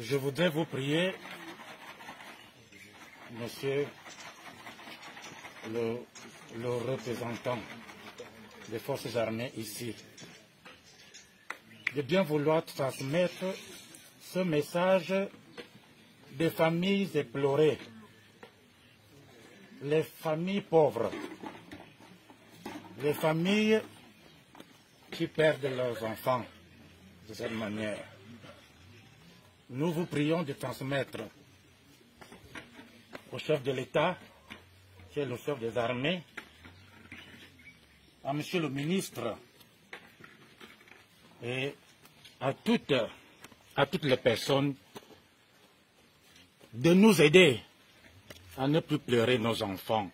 Je voudrais vous prier, monsieur le représentant des forces armées ici, de bien vouloir transmettre ce message des familles éplorées, les familles pauvres, les familles qui perdent leurs enfants de cette manière. Nous vous prions de transmettre au chef de l'État, qui est le chef des armées, à monsieur le ministre et à toutes les personnes de nous aider à ne plus pleurer nos enfants.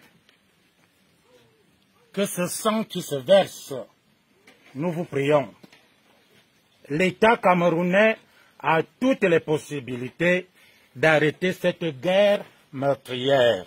Que ce sang qui se verse, nous vous prions. L'État camerounais a toutes les possibilités d'arrêter cette guerre meurtrière.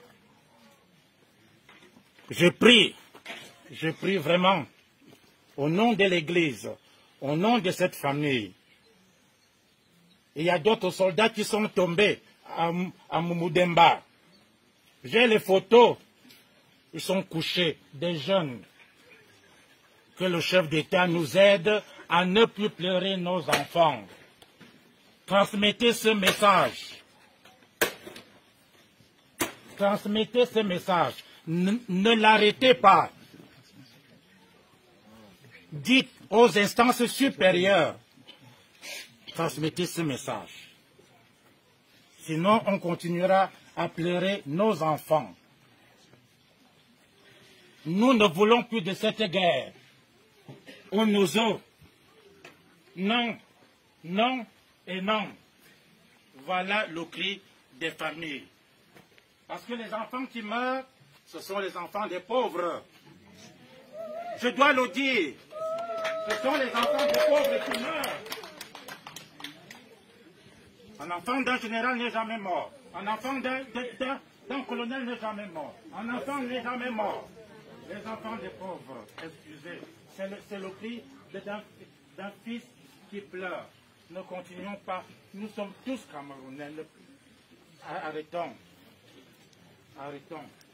Je prie vraiment, au nom de l'Église, au nom de cette famille. Il y a d'autres soldats qui sont tombés à Moumoudemba. J'ai les photos, ils sont couchés, des jeunes. Que le chef d'État nous aide à ne plus pleurer nos enfants. Transmettez ce message. Transmettez ce message. Ne l'arrêtez pas. Dites aux instances supérieures. Transmettez ce message. Sinon, on continuera à pleurer nos enfants. Nous ne voulons plus de cette guerre. On nous a. Non, non et non. Voilà le cri des familles. Parce que les enfants qui meurent, ce sont les enfants des pauvres. Je dois le dire. Ce sont les enfants des pauvres qui meurent. Un enfant d'un général n'est jamais mort. Un enfant d'un colonel n'est jamais mort. Un enfant n'est jamais mort. Les enfants des pauvres, excusez, c'est le cri d'un fils qui pleure. Ne continuons pas. Nous sommes tous Camerounais. Arrêtons. Arrêtons.